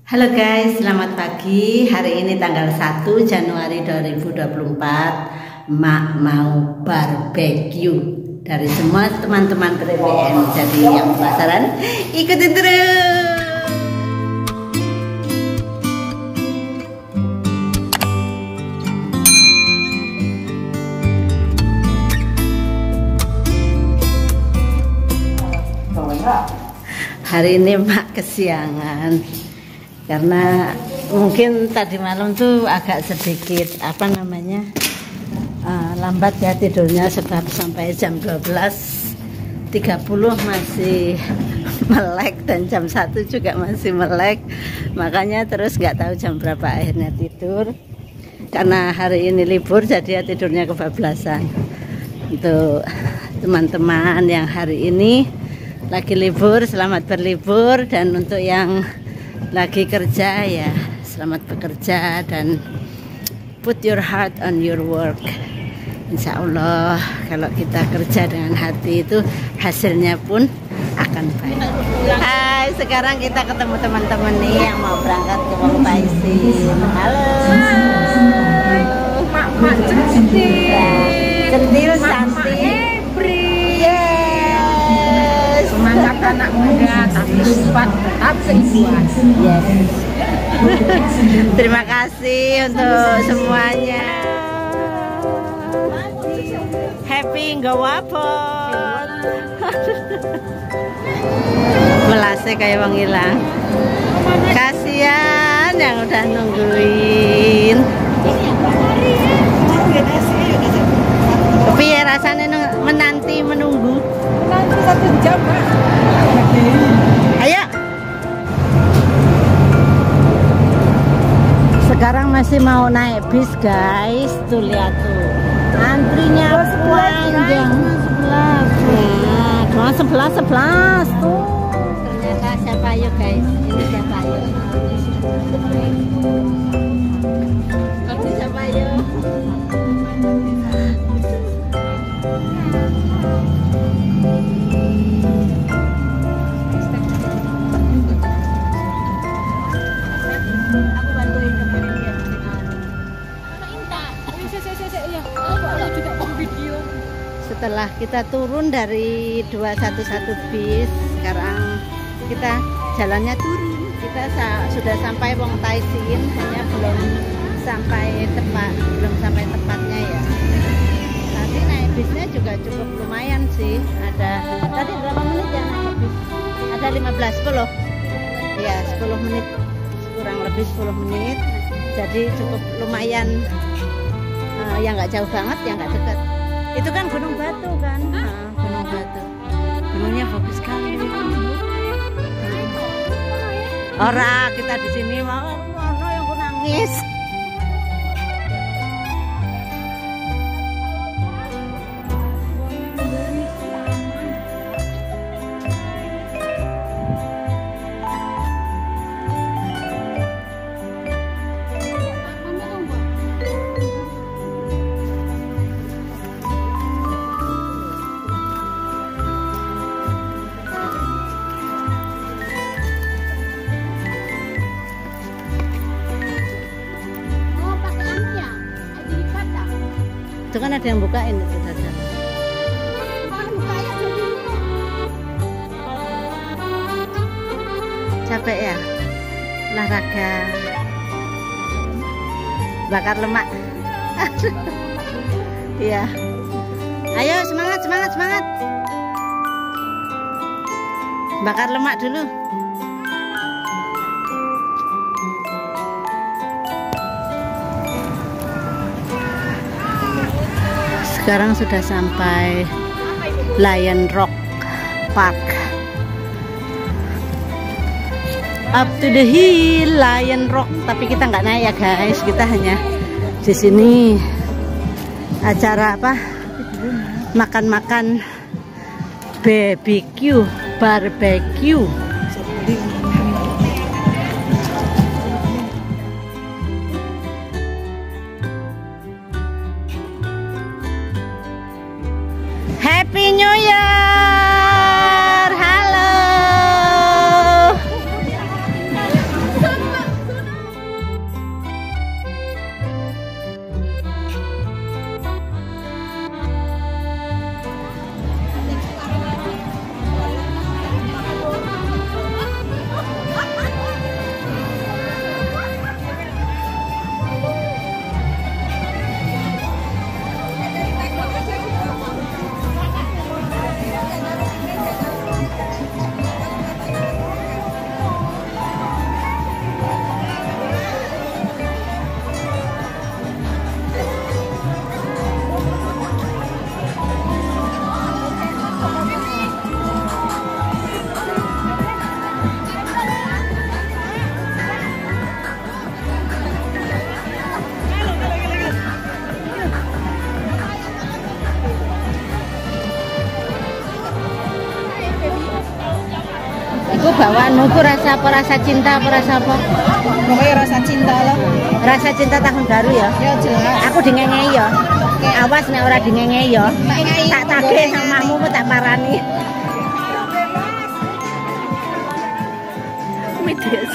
Halo guys, selamat pagi. Hari ini tanggal 1 Januari 2024. Mak mau barbeque dari semua teman-teman PPN. Jadi yang penasaran, ikutin terus. Hari ini Mak kesiangan karena mungkin tadi malam tuh agak sedikit lambat ya tidurnya, sebab sampai jam 12.30 masih melek dan jam 1 juga masih melek, makanya terus nggak tahu jam berapa akhirnya tidur. Karena hari ini libur jadi ya tidurnya kebablasan. Untuk teman-teman yang hari ini lagi libur, selamat berlibur, dan untuk yang lagi kerja ya selamat bekerja dan put your heart on your work. Insya Allah kalau kita kerja dengan hati itu hasilnya pun akan baik. Hai, sekarang kita ketemu teman-teman nih yang mau berangkat ke Wong Taisin. Halo. Hai. Mak centil cantik. Semangat anak muda, tapi sifat tetap keibuan. Yes. Terima kasih untuk semuanya. Happy nggawapon. Melasnya kayak wong ilang. Kasihan yang udah nungguin. Tapi ya rasanya menanti menunggu. Nanti 1 jam, Pak. Ayo. Sekarang masih mau naik bis, guys. Tuh lihat tuh. Antrinya panjang. Cuma 11 tuh. Ternyata siapa yuk, guys? Ini siapa yuk? Ini siapa yuk? Aku bantuin kemarin dia. Setelah kita turun dari 211 bis, sekarang kita jalannya turun. Kita sudah sampai Wong Taisin, hanya belum sampai tempatnya ya. Tadi naik bisnya juga cukup lumayan sih. Tadi berapa menit ya naik bis? Ada 10. Ya, 10 menit. Kurang lebih 10 menit. Jadi cukup lumayan, yang nggak jauh banget, yang nggak dekat. Itu kan Gunung Batu kan? Gunung Batu. Gunungnya bagus sekali. Ora, kita di sini mau yang aku nangis. Itu kan ada yang bukain itu saja. Capek ya olahraga, bakar lemak. Iya, ayo semangat, bakar lemak dulu. Sekarang sudah sampai Lion Rock Park. Up to the hill, Lion Rock. Tapi kita nggak naik ya guys, kita hanya di sini acara makan-makan barbecue. Happy New Year. Halo. bawa nuku rasa apa, rasa cinta apa, rasa apa? Pokoknya rasa cinta loh. Rasa cinta tahun baru ya? Ya jelas. Aku dingengei ya. Awas nek ora dingengei ya. Tak tagih sama mamu tak parani. Medias.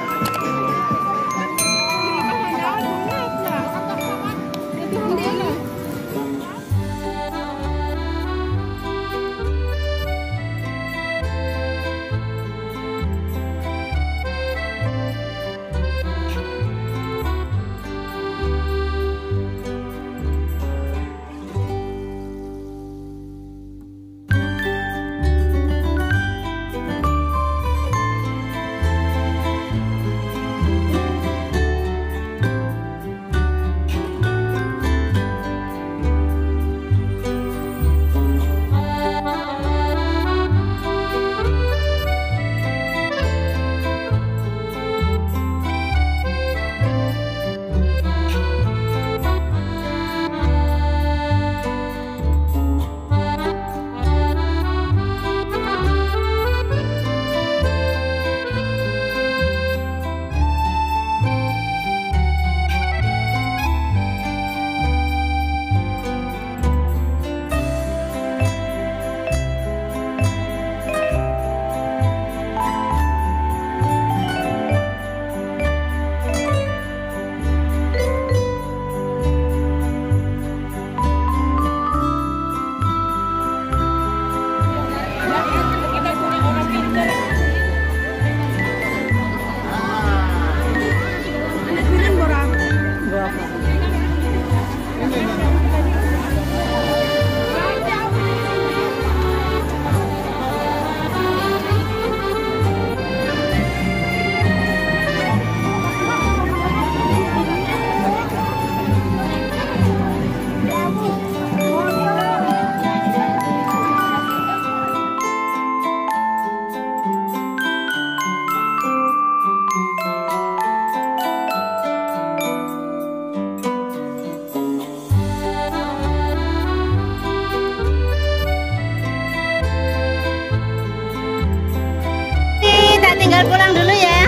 Tinggal pulang dulu ya.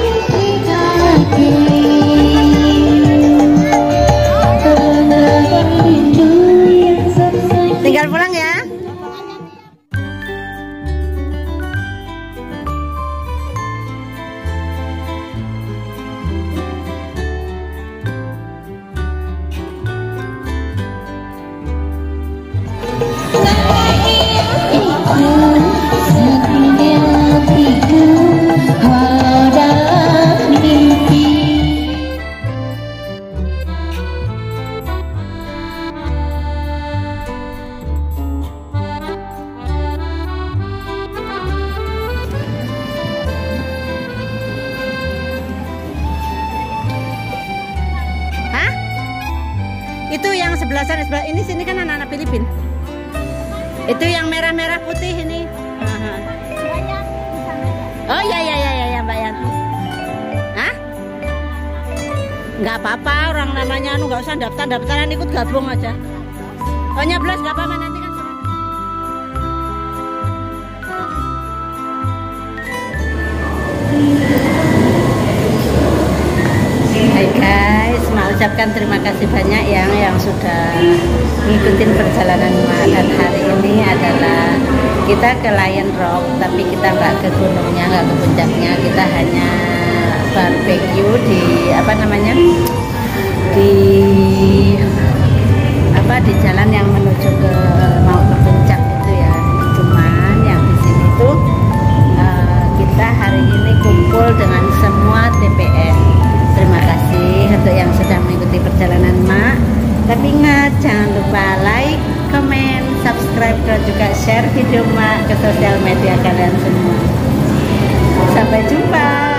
Tinggal pulang ya. Itu yang sebelah sana, sebelah ini, sini kan anak-anak Filipin. Itu yang merah-merah putih ini. Oh ya Mbak Yanti. Hah? Nggak apa-apa, orang namanya anu nggak usah daftaran ikut gabung aja. Oh nyeblos nggak apa-apa nanti kan. Hai guys, mau ucapkan terima kasih banyak yang sudah ngikutin perjalanan Mak. Dan hari ini adalah kita ke Lion Rock, tapi kita nggak ke gunungnya, nggak ke puncaknya, kita hanya barbecue di di jalan yang menuju ke mau ke puncak itu ya. Cuman yang di sini tuh kita hari ini kumpul dengan semua TPN. Terima kasih untuk yang sudah mengikuti perjalanan Mak. Tapi ingat, jangan lupa like, comment, subscribe, dan juga share video Mak ke sosial media kalian semua. Sampai jumpa.